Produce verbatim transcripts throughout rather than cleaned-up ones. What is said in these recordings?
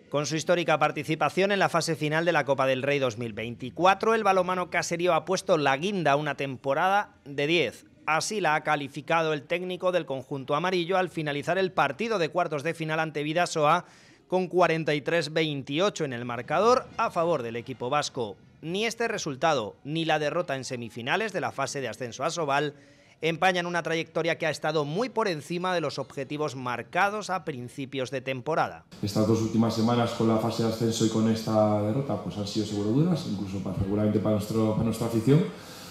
Con su histórica participación en la fase final de la Copa del Rey dos mil veinticuatro, el balonmano caserío ha puesto la guinda a una temporada de diez. Así la ha calificado el técnico del conjunto amarillo al finalizar el partido de cuartos de final ante Bidasoa con cuarenta y tres a veintiocho en el marcador a favor del equipo vasco. Ni este resultado ni la derrota en semifinales de la fase de ascenso a Asobal empañan una trayectoria que ha estado muy por encima de los objetivos marcados a principios de temporada. Estas dos últimas semanas con la fase de ascenso y con esta derrota pues han sido seguro duras, incluso para, seguramente para, nuestro, para nuestra afición,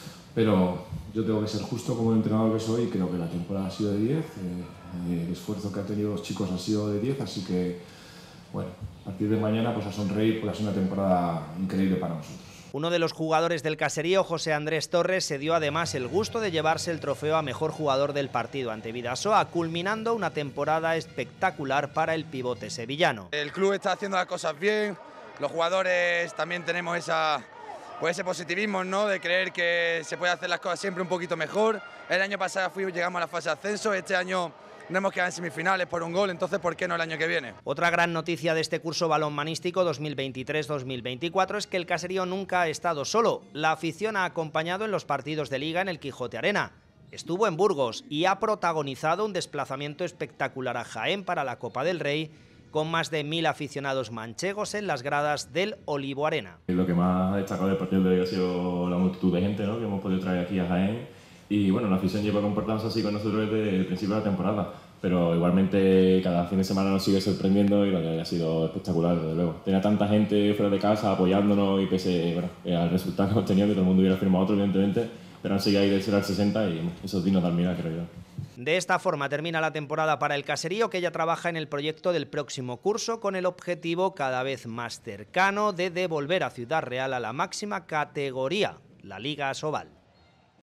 pero yo tengo que ser justo como el entrenador que soy y creo que la temporada ha sido de diez, eh, el esfuerzo que han tenido los chicos ha sido de diez, así que bueno, a partir de mañana pues a sonreír porque ha sido una temporada increíble para nosotros. Uno de los jugadores del caserío, José Andrés Torres, se dio además el gusto de llevarse el trofeo a mejor jugador del partido ante Bidasoa, culminando una temporada espectacular para el pivote sevillano. El club está haciendo las cosas bien, los jugadores también tenemos esa, pues ese positivismo, ¿no?, de creer que se puede hacer las cosas siempre un poquito mejor. El año pasado fuimos, llegamos a la fase de ascenso, este año no hemos quedado en semifinales por un gol, entonces ¿por qué no el año que viene? Otra gran noticia de este curso balonmanístico dos mil veintitrés dos mil veinticuatro es que el caserío nunca ha estado solo. La afición ha acompañado en los partidos de liga en el Quijote Arena. Estuvo en Burgos y ha protagonizado un desplazamiento espectacular a Jaén para la Copa del Rey, con más de mil aficionados manchegos en las gradas del Olivo Arena. Lo que más ha destacado del partido de hoy ha sido la multitud de gente, ¿no?, que hemos podido traer aquí a Jaén. Y bueno, la afición lleva comportándose así con nosotros desde el principio de la temporada, pero igualmente cada fin de semana nos sigue sorprendiendo y lo que ha sido espectacular, desde luego. Tenía tanta gente fuera de casa apoyándonos y pese bueno, al resultado que hemos tenido, que todo el mundo hubiera firmado otro, evidentemente, pero han seguido ahí del cero al sesenta y eso es digno de admirar, creo yo. De esta forma termina la temporada para el caserío, que ya trabaja en el proyecto del próximo curso con el objetivo cada vez más cercano de devolver a Ciudad Real a la máxima categoría, la Liga Asobal.